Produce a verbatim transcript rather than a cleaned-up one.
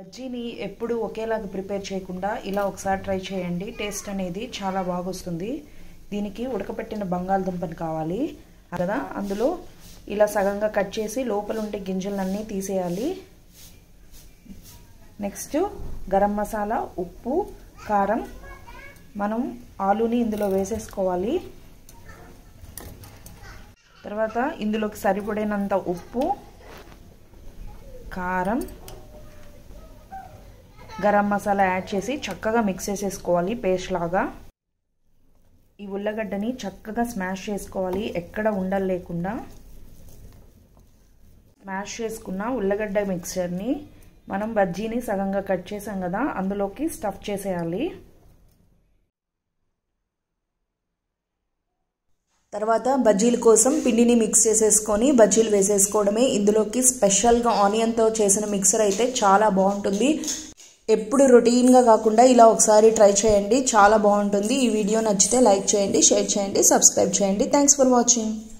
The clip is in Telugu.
బజ్జీని ఎప్పుడు ఒకేలాగా ప్రిపేర్ చేయకుండా ఇలా ఒకసారి ట్రై చేయండి. టేస్ట్ అనేది చాలా బాగా వస్తుంది. దీనికి ఉడకపెట్టిన బంగాళదుంపని కావాలి కదా, అందులో ఇలా సగంగా కట్ చేసి లోపల ఉండే గింజలన్నీ తీసేయాలి. నెక్స్ట్ గరం మసాలా, ఉప్పు, కారం, మనం ఆలూని ఇందులో వేసేసుకోవాలి. తర్వాత ఇందులోకి సరిపడినంత ఉప్పు, కారం, గరం మసాలా యాడ్ చేసి చక్కగా మిక్స్ చేసేసుకోవాలి పేస్ట్ లాగా. ఈ ఉల్లగడ్డని చక్కగా స్మాష్ చేసుకోవాలి, ఎక్కడ ఉండలు లేకుండా. స్మాష్ చేసుకున్న ఉల్లగడ్డ మిక్చర్ని మనం బజ్జీని సగంగా కట్ చేసాం కదా, అందులోకి స్టఫ్ చేసేయాలి. తర్వాత బజ్జీల కోసం పిండిని మిక్స్ చేసేసుకొని బజ్జీలు వేసేసుకోవడమే. ఇందులోకి స్పెషల్గా ఆనియన్తో చేసిన మిక్సర్ అయితే చాలా బాగుంటుంది. ఎప్పుడు రొటీన్గా కాకుండా ఇలా ఒకసారి ట్రై చేయండి, చాలా బాగుంటుంది. ఈ వీడియో నచ్చితే లైక్ చేయండి, షేర్ చేయండి, సబ్స్క్రైబ్ చేయండి. Thanks for watching.